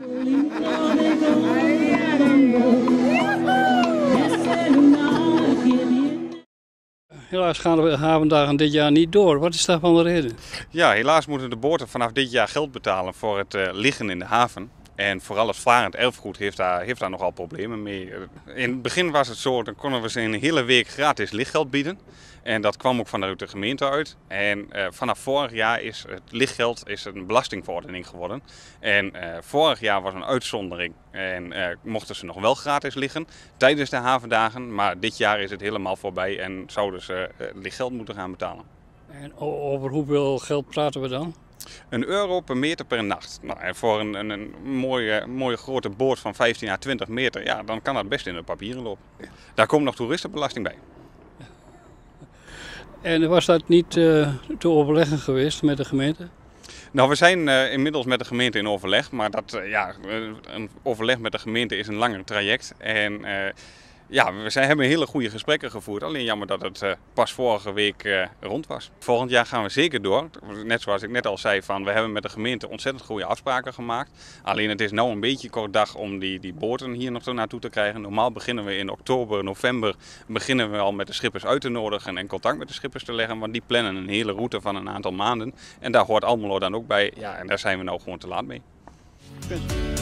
Helaas gaan de havendagen dit jaar niet door. Wat is daarvan de reden? Ja, helaas moeten de boten vanaf dit jaar geld betalen voor het liggen in de haven. En vooral het varend erfgoed heeft daar nogal problemen mee. In het begin was het zo, dan konden we ze een hele week gratis lichtgeld bieden. En dat kwam ook vanuit de gemeente uit. En vanaf vorig jaar is het lichtgeld een belastingverordening geworden. En vorig jaar was een uitzondering. En mochten ze nog wel gratis liggen tijdens de havendagen. Maar dit jaar is het helemaal voorbij en zouden ze lichtgeld moeten gaan betalen. En over hoeveel geld praten we dan? €1 per meter per nacht. Nou, en voor een mooie grote boot van 15 à 20 meter, ja, dan kan dat best in de papieren lopen. Daar komt nog toeristenbelasting bij. En was dat niet te overleggen geweest met de gemeente? Nou, we zijn inmiddels met de gemeente in overleg, maar een overleg met de gemeente is een langer traject. En we hebben hele goede gesprekken gevoerd, alleen jammer dat het pas vorige week rond was. Volgend jaar gaan we zeker door. Net zoals ik net al zei, we hebben met de gemeente ontzettend goede afspraken gemaakt. Alleen het is nou een beetje kort dag om die boten hier nog naartoe te krijgen. Normaal beginnen we in oktober, november al met de schippers uit te nodigen en contact met de schippers te leggen. Want die plannen een hele route van een aantal maanden. En daar hoort Almelo dan ook bij. Ja, en daar zijn we nou gewoon te laat mee.